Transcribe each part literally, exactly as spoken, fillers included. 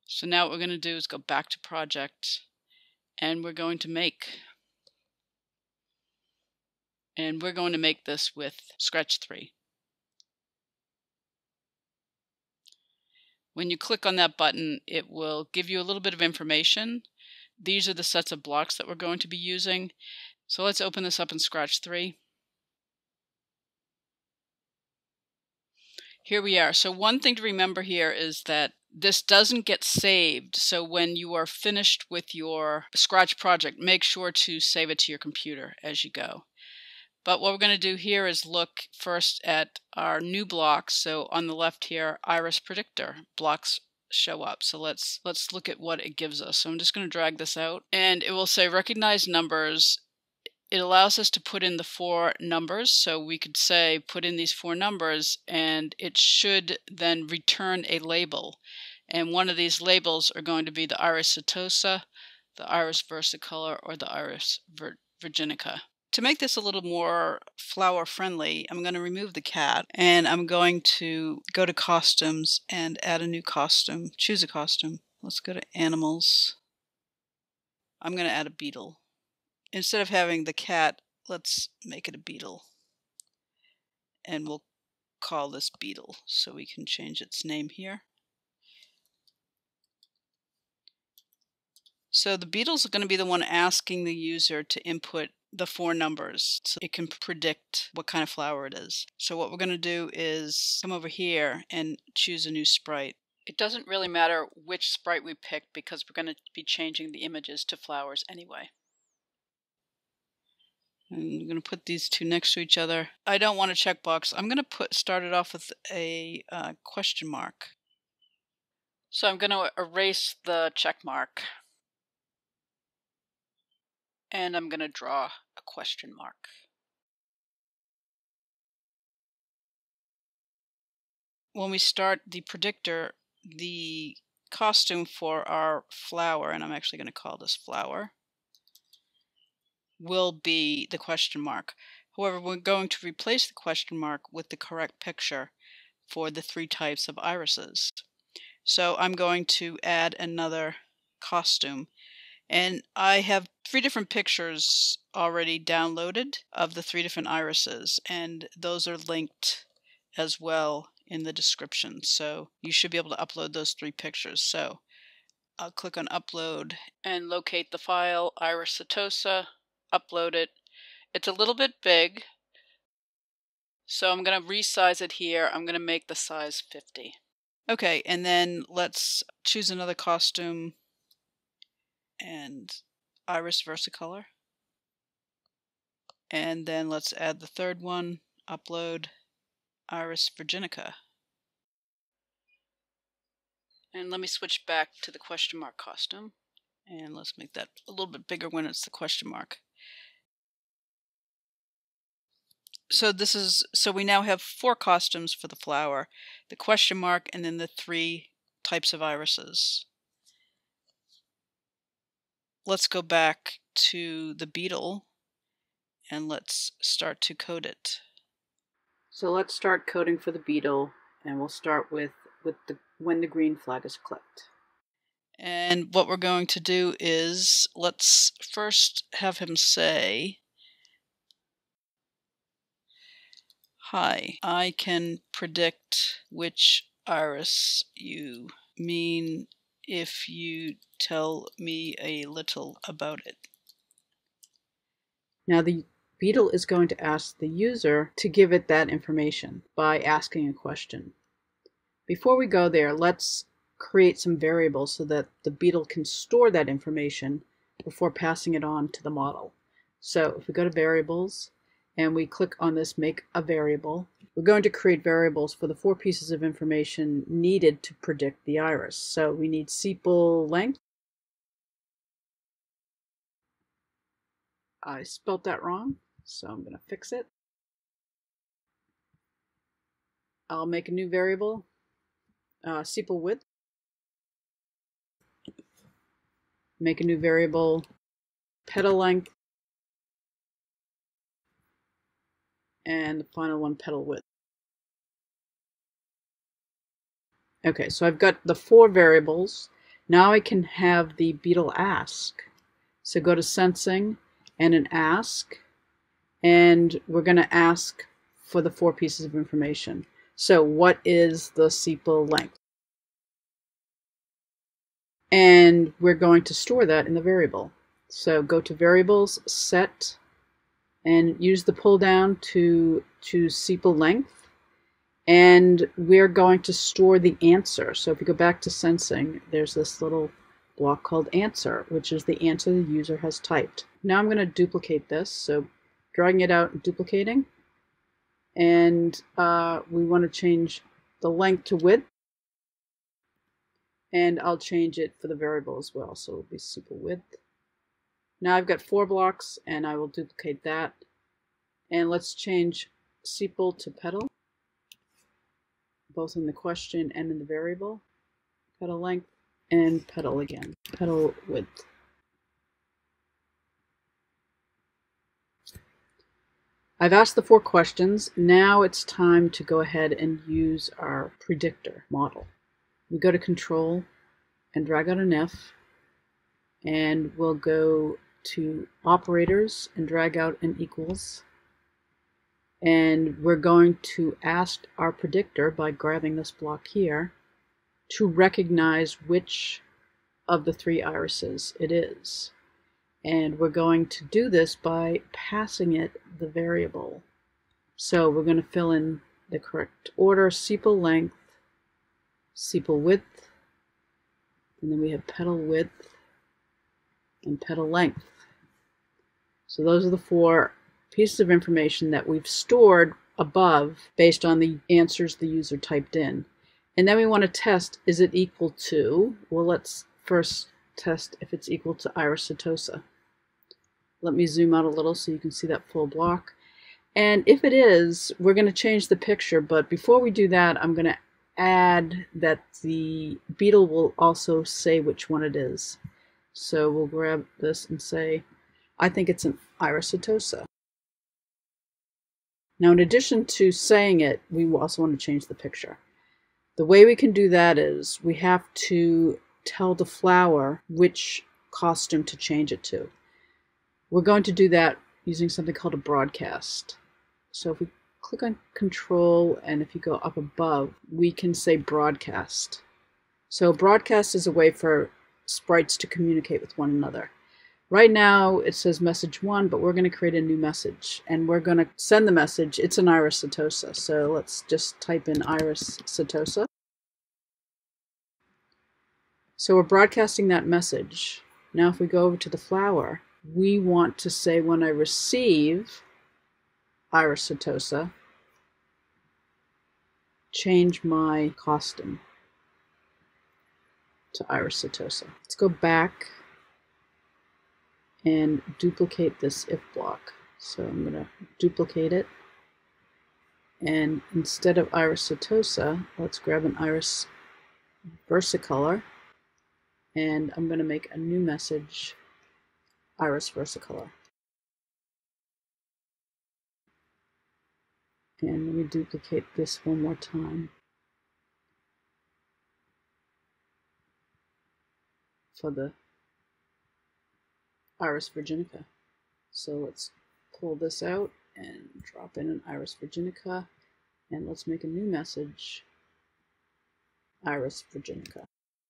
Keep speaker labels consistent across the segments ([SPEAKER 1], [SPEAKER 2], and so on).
[SPEAKER 1] So now what we're going to do is go back to project, and we're going to make. And we're going to make this with Scratch three. When you click on that button, it will give you a little bit of information. These are the sets of blocks that we're going to be using. So let's open this up in Scratch three. Here we are. So one thing to remember here is that this doesn't get saved. So when you are finished with your Scratch project, make sure to save it to your computer as you go. But what we're going to do here is look first at our new blocks. So on the left here, Iris Predictor blocks show up. So let's let's look at what it gives us. So I'm just going to drag this out, and it will say recognize numbers. It allows us to put in the four numbers. So we could say put in these four numbers, and it should then return a label. And one of these labels are going to be the Iris setosa, the Iris versicolor, or the Iris vir virginica. To make this a little more flower friendly, I'm going to remove the cat, and I'm going to go to costumes and add a new costume. Choose a costume. Let's go to animals. I'm going to add a beetle. Instead of having the cat, let's make it a beetle. And we'll call this beetle, so we can change its name here. So the beetle's going to be the one asking the user to input the four numbers so it can predict what kind of flower it is. So what we're going to do is come over here and choose a new sprite. It doesn't really matter which sprite we pick because we're going to be changing the images to flowers anyway. And I'm going to put these two next to each other. I don't want a checkbox. I'm going to put start it off with a uh, question mark. So I'm going to erase the check mark. And I'm going to draw a question mark. When we start the predictor, the costume for our flower, and I'm actually going to call this flower, will be the question mark. However, we're going to replace the question mark with the correct picture for the three types of irises. So I'm going to add another costume. And I have three different pictures already downloaded of the three different irises, and those are linked as well in the description. So you should be able to upload those three pictures. So I'll click on upload and locate the file, Iris setosa, upload it. It's a little bit big, so I'm going to resize it here. I'm going to make the size fifty. Okay, and then let's choose another costume and Iris versicolor. And then let's add the third one, upload Iris virginica. And let me switch back to the question mark costume. And let's make that a little bit bigger when it's the question mark. So this is so we now have four costumes for the flower, the question mark, and then the three types of irises. Let's go back to the beetle and let's start to code it. So let's start coding for the beetle, and we'll start with, with the when the green flag is clicked. And what we're going to do is let's first have him say, hi, I can predict which iris you mean if you tell me a little about it. Now the beetle is going to ask the user to give it that information by asking a question. Before we go there, let's create some variables so that the beetle can store that information before passing it on to the model. So if we go to variables and we click on this make a variable, we're going to create variables for the four pieces of information needed to predict the iris. So we need sepal length. I spelt that wrong, so I'm going to fix it. I'll make a new variable, uh, sepal width. Make a new variable, petal length. And the final one, petal width. Okay, so I've got the four variables.
[SPEAKER 2] Now I can have the beetle ask. So go to Sensing and an Ask, and we're going to ask for the four pieces of information. So what is the sepal length? And we're going to store that in the variable. So go to Variables, Set, and use the pull down to choose sepal length. And we're going to store the answer. So if you go back to Sensing, there's this little block called Answer, which is the answer the user has typed. Now I'm going to duplicate this. So dragging it out and duplicating. And uh, we want to change the length to width. And I'll change it for the variable as well. So it'll be sepal width. Now I've got four blocks, and I will duplicate that. And let's change sepal to petal, both in the question and in the variable. Petal length and petal again. Petal width. I've asked the four questions. Now it's time to go ahead and use our predictor model. We go to Control and drag out an F, and we'll go to Operators and drag out an equals. And we're going to ask our predictor, by grabbing this block here, to recognize which of the three irises it is. And we're going to do this by passing it the variable. So we're going to fill in the correct order: sepal length, sepal width, and then we have petal width and petal length. So those are the four pieces of information that we've stored above based on the answers the user typed in. And then we want to test, is it equal to, well, let's first test if it's equal to iris setosa. Let me zoom out a little so you can see that full block. And if it is, we're going to change the picture, but before we do that, I'm going to add that the beetle will also say which one it is. So we'll grab this and say, I think it's an iris setosa. Now, in addition to saying it, we also want to change the picture. The way we can do that is we have to tell the flower which costume to change it to. We're going to do that using something called a broadcast. So if we click on Control, and if you go up above, we can say broadcast. So broadcast is a way for sprites to communicate with one another. Right now it says message one, but we're going to create a new message, and we're going to send the message, it's an iris setosa. So let's just type in iris setosa. So we're broadcasting that message. Now if we go over to the flower, we want to say, when I receive iris setosa, change my costume to iris setosa. Let's go back and duplicate this if block. So I'm going to duplicate it, and instead of iris setosa, let's grab an iris versicolor, and I'm going to make a new message, iris versicolor. And let me duplicate this one more time for the iris virginica. So let's pull this out and drop in an iris virginica, and let's make a new message, iris virginica.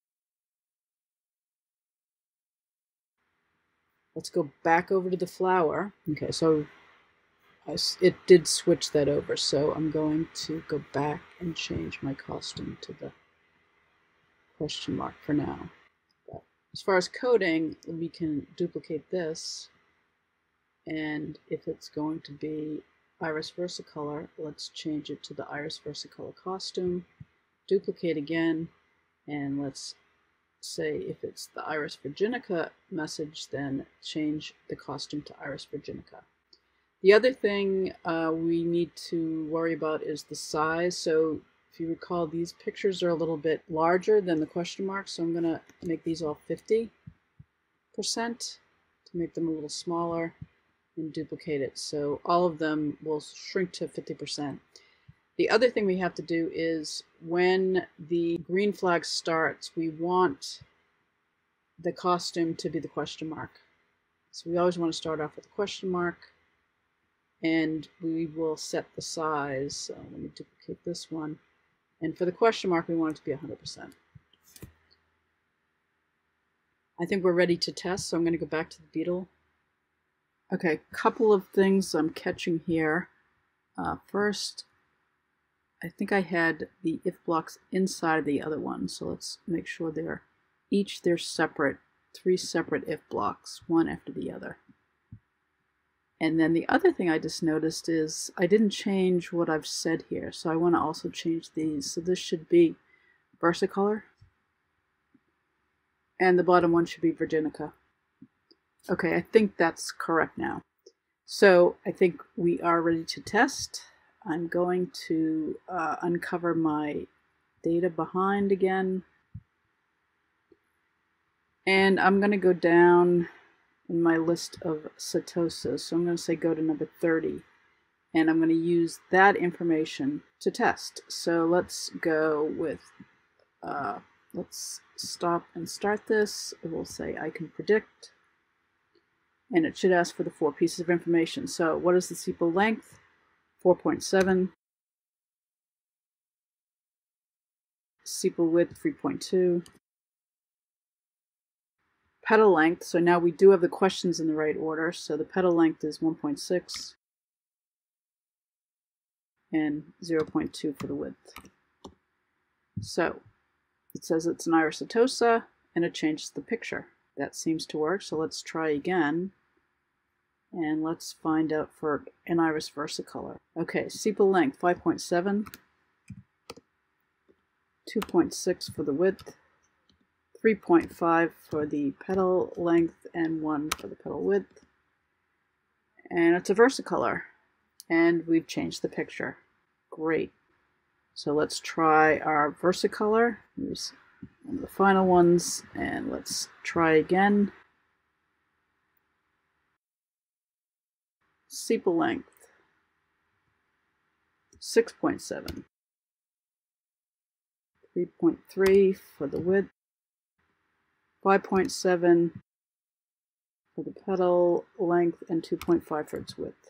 [SPEAKER 2] Let's go back over to the flower. Okay, so I, it did switch that over, so I'm going to go back and change my costume to the question mark for now. But as far as coding, we can duplicate this, and if it's going to be iris versicolor, let's change it to the iris versicolor costume, duplicate again, and let's say if it's the iris virginica message, then change the costume to iris virginica. The other thing uh, we need to worry about is the size. So if you recall, these pictures are a little bit larger than the question mark, so I'm going to make these all fifty percent to make them a little smaller and duplicate it. So all of them will shrink to fifty percent. The other thing we have to do is when the green flag starts, we want the costume to be the question mark. So we always want to start off with a question mark, and we will set the size. So let me duplicate this one. And for the question mark, we want it to be one hundred percent. I think we're ready to test, so I'm going to go back to the beetle. Okay, couple of things I'm catching here. Uh, first, I think I had the if blocks inside the other one, so let's make sure they're each they're separate, three separate if blocks, one after the other. And then the other thing I just noticed is I didn't change what I've said here, so I want to also change these. So this should be Versicolor, and the bottom one should be Virginica. Okay, I think that's correct now. So I think we are ready to test. I'm going to uh, uncover my data behind again. And I'm going to go down in my list of setosas. So I'm going to say go to number thirty. And I'm going to use that information to test. So let's go with, uh, let's stop and start this. It will say I can predict. And it should ask for the four pieces of information. So what is the sepal length? four point seven. Sepal width, three point two. Petal length, so now we do have the questions in the right order. So the petal length is one point six and zero point two for the width. So it says it's an iris setosa and it changes the picture. That seems to work, so let's try again. And let's find out for an iris versicolor. Okay, sepal length five point seven, two point six for the width, three point five for the petal length, and one for the petal width. And it's a versicolor. And we've changed the picture. Great. So let's try our versicolor. Here's one of the final ones, and let's try again. Sepal length six point seven, three point three for the width, five point seven for the petal length, and two point five for its width.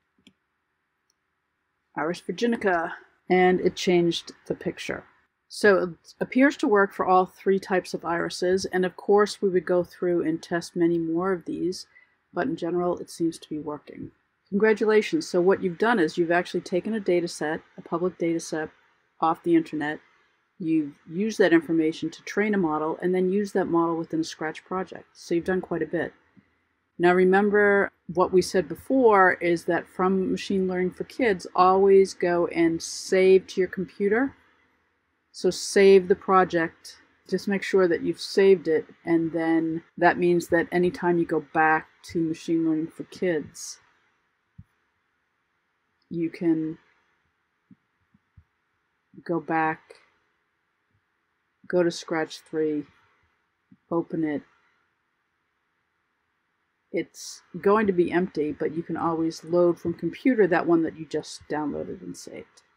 [SPEAKER 2] Iris Virginica, and it changed the picture. So it appears to work for all three types of irises, and of course we would go through and test many more of these, but in general it seems to be working. Congratulations. So what you've done is you've actually taken a data set, a public data set off the internet, you've used that information to train a model, and then used that model within a Scratch project. So you've done quite a bit. Now remember what we said before is that from Machine Learning for Kids, always go and save to your computer. So save the project. Just make sure that you've saved it, and then that means that anytime you go back to Machine Learning for Kids, you can go back, go to Scratch three, open it. It's going to be empty, but you can always load from computer that one that you just downloaded and saved.